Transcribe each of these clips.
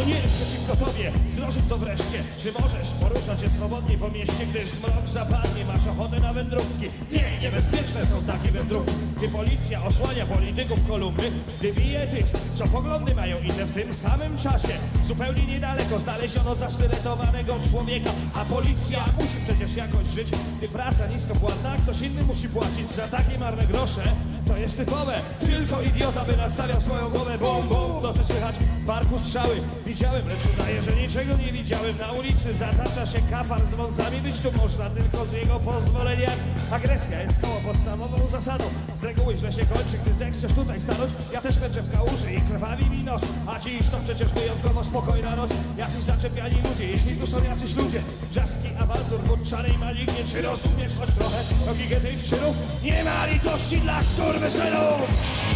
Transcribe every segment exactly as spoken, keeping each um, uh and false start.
nie przeciwko tobie. Zrozum to wreszcie, czy możesz poruszać się swobodnie po mieście, gdyż zmrok zapadnie, masz ochotę na wędrówki. Nie, niebezpieczne są takie wędrówki, gdy policja osłania polityków kolumny, gdy bije tych, co poglądy mają inne. W tym samym czasie zupełnie niedaleko znaleziono zasztyletowanego człowieka, a policja musi przecież jakoś żyć. Gdy praca nisko płatna, ktoś inny musi płacić za takie marne grosze. To jest typowe, tylko idiota by nastawiał swoją głowę. Bum, bum, to co słychać w parku strzały. Widziałem, lecz udaję, że niczego nie widziałem. Na ulicy zatacza się kafar z wąsami. Być tu można tylko z jego pozwolenia. Agresja jest koło podstawową zasadą. Z reguły źle się kończy, gdy zechcesz tutaj stanąć. Ja też chęczę w kałuży i krwawi mi nos. A dziś to przecież wyjątkowo spokojna noc. Jacyś zaczepiani ludzie, jeśli tu są jacyś ludzie. Wrzaski, awantur, burczany i malignie. Czy rozumiesz choć trochę logikę tych czynów? Nie ma litości dla skurwysynów!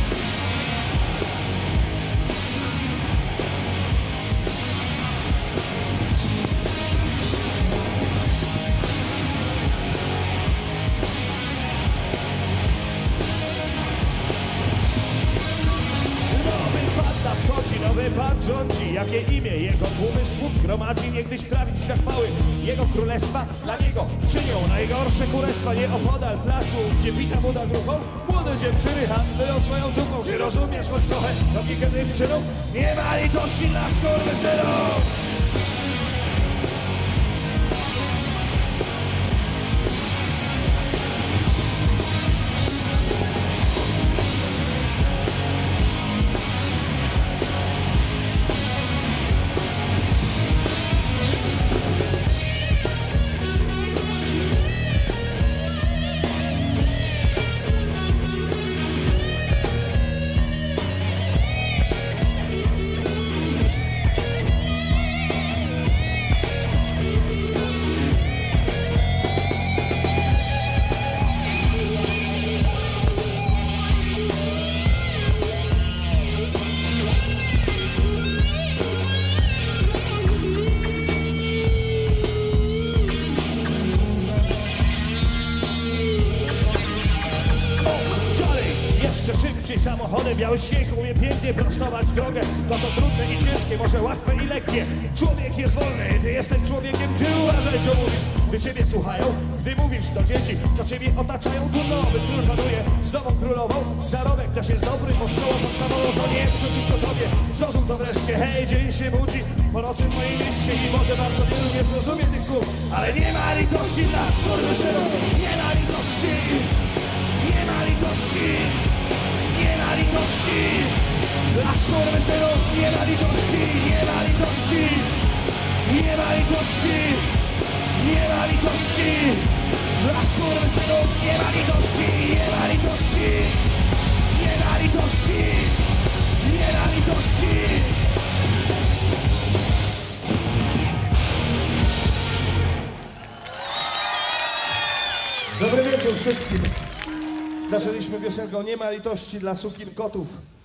Nowy pan rządzi, jakie imię jego tłumy sług gromadzi, niegdyś prawić dla chwały jego królestwa. Dla niego czynią najgorsze kurestwa. Nie opodal placu, gdzie bita buda grupą, młode dziewczyny handlują swoją dupą. Czy rozumiesz choć trochę logikę tych czynów? Nie ma litości dla skurwysynów! Szybciej samochodem, biały śnieg umie pięknie prostować drogę. To co trudne i ciężkie, może łatwe i lekkie. Człowiek jest wolny, ty jesteś człowiekiem. Ty uważaj co mówisz, gdy ciebie słuchają. Gdy mówisz do dzieci, co ciebie otaczają. Trudno, by król panuje z nową królową. Zarobek też jest dobry, bo szkoła podstawową to nie przeciwko tobie. Zrozum to wreszcie, hej, dzień się budzi po nocy w mojej mieście i może bardzo wielu nie zrozumie tych słów. Ale nie ma litości dla skurwysynów. Nie ma litości. Nie ma litości. Nie ma litości dla skurwysynów, nie ma litości, nie ma litości, nie ma litości, nie ma litości dla skurwysynów, nie ma litości, nie ma litości, nie ma litości, nie ma litości. Dobry wieczór wszystkim. Zaczęliśmy piosenką Nie ma litości dla sukin kotów.